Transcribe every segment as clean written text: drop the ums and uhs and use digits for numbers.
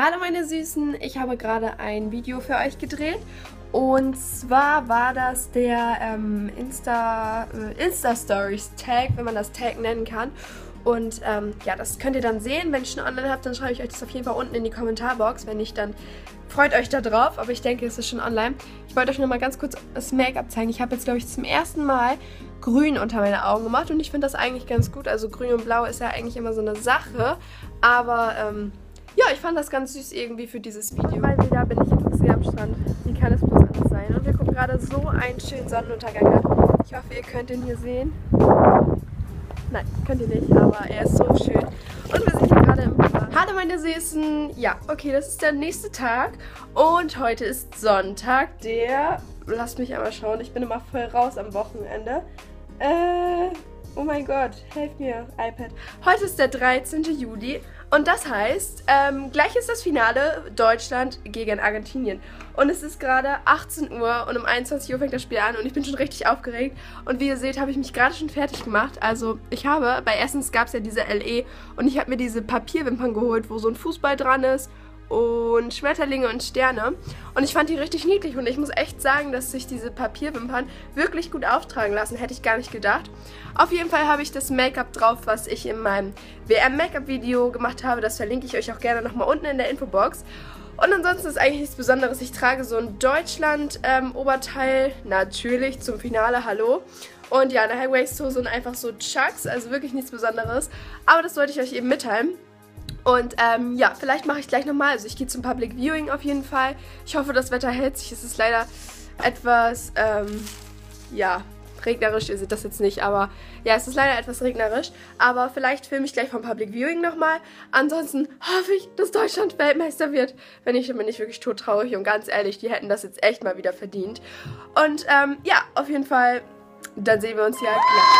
Hallo meine Süßen, ich habe gerade ein Video für euch gedreht und zwar war das der Insta-Stories-Tag, wenn man das Tag nennen kann. Und ja, das könnt ihr dann sehen. Wenn ihr schon online habt, dann schreibe ich euch das auf jeden Fall unten in die Kommentarbox. Wenn nicht, dann freut euch da drauf. Aber ich denke, es ist schon online. Ich wollte euch noch mal ganz kurz das Make-up zeigen. Ich habe jetzt, glaube ich, zum ersten Mal grün unter meine Augen gemacht und ich finde das eigentlich ganz gut. Also grün und blau ist ja eigentlich immer so eine Sache. Aber ja, ich fand das ganz süß irgendwie für dieses Video. Mal wieder bin ich in Tuxi am Strand. Wie kann es bloß anders sein? Und wir gucken gerade so einen schönen Sonnenuntergang an. Ich hoffe, ihr könnt ihn hier sehen. Nein, könnt ihr nicht, aber er ist so schön. Und wir sind hier gerade im Park. Hallo meine Süßen. Ja, okay, das ist der nächste Tag. Und heute ist Sonntag, der... Lasst mich einmal schauen, ich bin immer voll raus am Wochenende. Oh mein Gott, helft mir, iPad. Heute ist der 13. Juli und das heißt, gleich ist das Finale Deutschland gegen Argentinien. Und es ist gerade 18 Uhr und um 21 Uhr fängt das Spiel an und ich bin schon richtig aufgeregt. Und wie ihr seht, habe ich mich gerade schon fertig gemacht. Also ich habe, bei Essens gab es ja diese LE und ich habe mir diese Papierwimpern geholt, wo so ein Fußball dran ist. Und Schmetterlinge und Sterne. Und ich fand die richtig niedlich und ich muss echt sagen, dass sich diese Papierwimpern wirklich gut auftragen lassen. Hätte ich gar nicht gedacht. Auf jeden Fall habe ich das Make-up drauf, was ich in meinem WM-Make-up-Video gemacht habe. Das verlinke ich euch auch gerne nochmal unten in der Infobox. Und ansonsten ist eigentlich nichts Besonderes. Ich trage so ein Deutschland-Oberteil, natürlich zum Finale, hallo. Und ja, eine High-Waist-Hose und einfach so Chucks, also wirklich nichts Besonderes. Aber das wollte ich euch eben mitteilen. Und ja, vielleicht mache ich gleich nochmal, also ich gehe zum Public Viewing auf jeden Fall. Ich hoffe, das Wetter hält sich. Es ist leider etwas, ja, regnerisch, ihr seht das jetzt nicht, aber ja, es ist leider etwas regnerisch. Aber vielleicht filme ich gleich vom Public Viewing nochmal. Ansonsten hoffe ich, dass Deutschland Weltmeister wird. Wenn nicht, dann bin ich wirklich todtraurig und ganz ehrlich, die hätten das jetzt echt mal wieder verdient. Und ja, auf jeden Fall, dann sehen wir uns hier.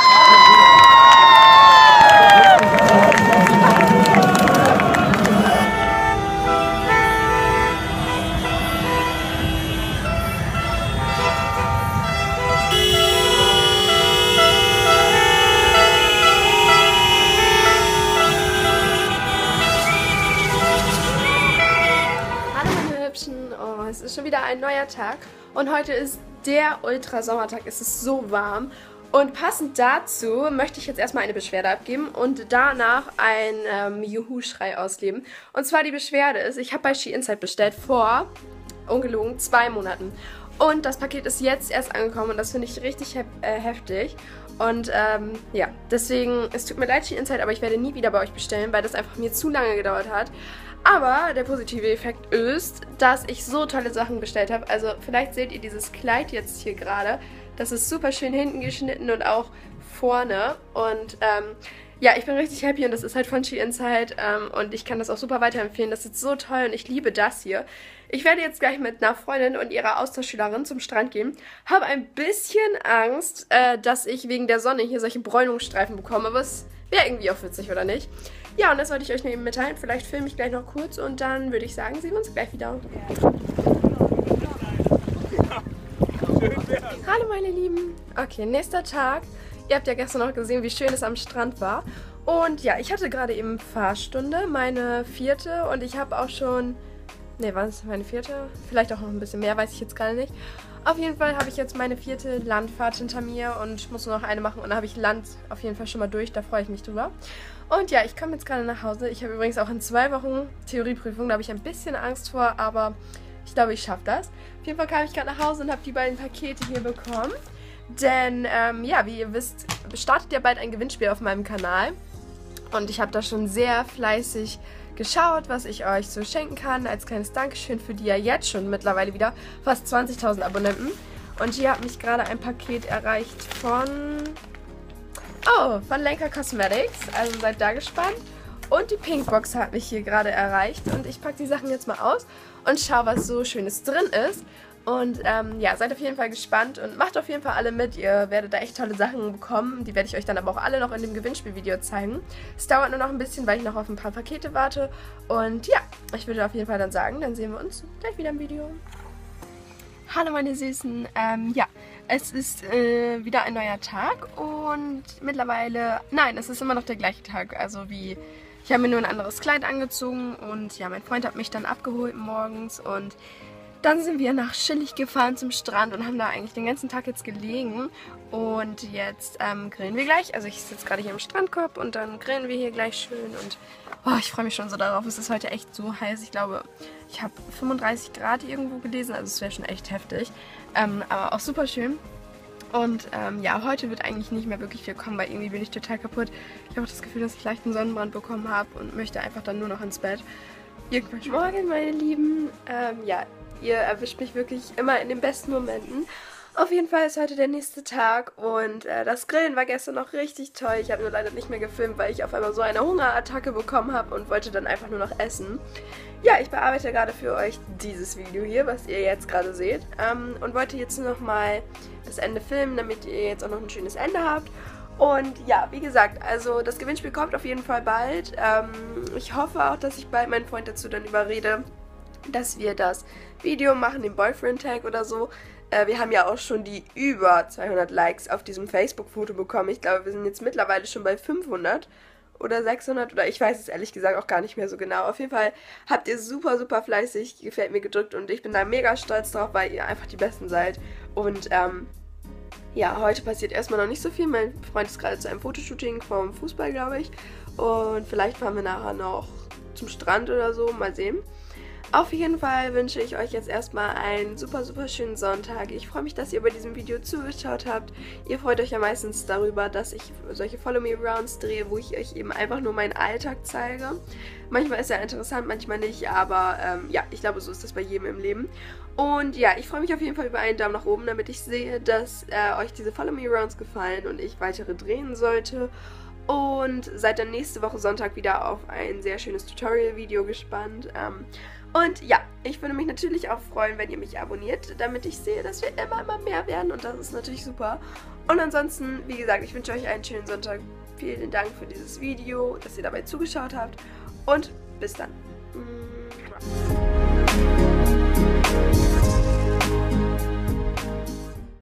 Oh, es ist schon wieder ein neuer Tag und heute ist der Ultrasommertag. Es ist so warm und passend dazu möchte ich jetzt erstmal eine Beschwerde abgeben und danach einen Juhu-Schrei ausleben. Und zwar die Beschwerde ist, ich habe bei She Inside bestellt vor, ungelogen, 2 Monaten. Und das Paket ist jetzt erst angekommen und das finde ich richtig heftig. Und ja, deswegen, es tut mir leid, She Inside, aber ich werde nie wieder bei euch bestellen, weil das einfach mir zu lange gedauert hat. Aber der positive Effekt ist, dass ich so tolle Sachen bestellt habe. Also vielleicht seht ihr dieses Kleid jetzt hier gerade. Das ist super schön hinten geschnitten und auch vorne. Und ja, ich bin richtig happy und das ist halt von She Inside. Und ich kann das auch super weiterempfehlen. Das ist so toll und ich liebe das hier. Ich werde jetzt gleich mit einer Freundin und ihrer Austauschschülerin zum Strand gehen. Habe ein bisschen Angst, dass ich wegen der Sonne hier solche Bräunungsstreifen bekomme. Aber es wäre irgendwie auch witzig, oder nicht? Ja, und das wollte ich euch nur eben mitteilen. Vielleicht filme ich gleich noch kurz und dann würde ich sagen, sehen wir uns gleich wieder. Hallo meine Lieben. Okay, nächster Tag. Ihr habt ja gestern noch gesehen, wie schön es am Strand war. Und ja, ich hatte gerade eben Fahrstunde, meine 4. und ich habe auch schon... Ne, war es meine 4.? Vielleicht auch noch ein bisschen mehr, weiß ich jetzt gerade nicht. Auf jeden Fall habe ich jetzt meine 4. Landfahrt hinter mir und muss nur noch eine machen und dann habe ich Land auf jeden Fall schon mal durch, da freue ich mich drüber. Und ja, ich komme jetzt gerade nach Hause. Ich habe übrigens auch in 2 Wochen Theorieprüfung, da habe ich ein bisschen Angst vor, aber ich glaube, ich schaffe das. Auf jeden Fall kam ich gerade nach Hause und habe die beiden Pakete hier bekommen. Denn, ja, wie ihr wisst, startet ja bald ein Gewinnspiel auf meinem Kanal. Und ich habe da schon sehr fleißig geschaut, was ich euch so schenken kann, als kleines Dankeschön für die ja jetzt schon mittlerweile wieder fast 20.000 Abonnenten. Und hier hat mich gerade ein Paket erreicht von Lenker Cosmetics, also seid da gespannt. Und die Pinkbox hat mich hier gerade erreicht und ich packe die Sachen jetzt mal aus und schaue, was so Schönes drin ist. Und ja, seid auf jeden Fall gespannt und macht auf jeden Fall alle mit. Ihr werdet da echt tolle Sachen bekommen. Die werde ich euch dann aber auch alle noch in dem Gewinnspielvideo zeigen. Es dauert nur noch ein bisschen, weil ich noch auf ein paar Pakete warte. Und ja, ich würde auf jeden Fall dann sagen, dann sehen wir uns gleich wieder im Video. Hallo meine Süßen. Ja, es ist wieder ein neuer Tag und mittlerweile, nein, es ist immer noch der gleiche Tag, also wie Ich habe mir nur ein anderes Kleid angezogen und ja, mein Freund hat mich dann abgeholt morgens und dann sind wir nach Schillig gefahren zum Strand und haben da eigentlich den ganzen Tag jetzt gelegen. Und jetzt grillen wir gleich. Also ich sitze gerade hier im Strandkorb und dann grillen wir hier gleich schön. Und oh, ich freue mich schon so darauf. Es ist heute echt so heiß. Ich glaube, ich habe 35 Grad irgendwo gelesen. Also es wäre schon echt heftig. Aber auch super schön. Und ja, heute wird eigentlich nicht mehr wirklich viel kommen, weil irgendwie bin ich total kaputt. Ich habe auch das Gefühl, dass ich leicht einen Sonnenbrand bekommen habe und möchte einfach dann nur noch ins Bett. Irgendwann morgen, meine Lieben. Ja, ihr erwischt mich wirklich immer in den besten Momenten. Auf jeden Fall ist heute der nächste Tag und das Grillen war gestern noch richtig toll. Ich habe nur leider nicht mehr gefilmt, weil ich auf einmal so eine Hungerattacke bekommen habe und wollte dann einfach nur noch essen. Ja, ich bearbeite gerade für euch dieses Video hier, was ihr jetzt gerade seht. Und wollte jetzt noch mal das Ende filmen, damit ihr jetzt auch noch ein schönes Ende habt. Und ja, wie gesagt, also das Gewinnspiel kommt auf jeden Fall bald. Ich hoffe auch, dass ich bald meinen Freund dazu dann überrede, dass wir das Video machen, den Boyfriend-Tag oder so. Wir haben ja auch schon die über 200 Likes auf diesem Facebook-Foto bekommen. Ich glaube, wir sind jetzt mittlerweile schon bei 500 oder 600 oder ich weiß es ehrlich gesagt auch gar nicht mehr so genau. Auf jeden Fall habt ihr super, super fleißig gefällt mir gedrückt und ich bin da mega stolz drauf, weil ihr einfach die Besten seid. Und ja, heute passiert erstmal noch nicht so viel. Mein Freund ist gerade zu einem Fotoshooting vom Fußball, glaube ich. Und vielleicht fahren wir nachher noch zum Strand oder so. Mal sehen. Auf jeden Fall wünsche ich euch jetzt erstmal einen super, super schönen Sonntag. Ich freue mich, dass ihr bei diesem Video zugeschaut habt. Ihr freut euch ja meistens darüber, dass ich solche Follow Me Arounds drehe, wo ich euch eben einfach nur meinen Alltag zeige. Manchmal ist er interessant, manchmal nicht, aber ja, ich glaube, so ist das bei jedem im Leben. Und ja, ich freue mich auf jeden Fall über einen Daumen nach oben, damit ich sehe, dass euch diese Follow Me Arounds gefallen und ich weitere drehen sollte. Und seid dann nächste Woche Sonntag wieder auf ein sehr schönes Tutorial-Video gespannt. Und ja, ich würde mich natürlich auch freuen, wenn ihr mich abonniert, damit ich sehe, dass wir immer mehr werden und das ist natürlich super. Und ansonsten, wie gesagt, ich wünsche euch einen schönen Sonntag. Vielen Dank für dieses Video, dass ihr dabei zugeschaut habt und bis dann.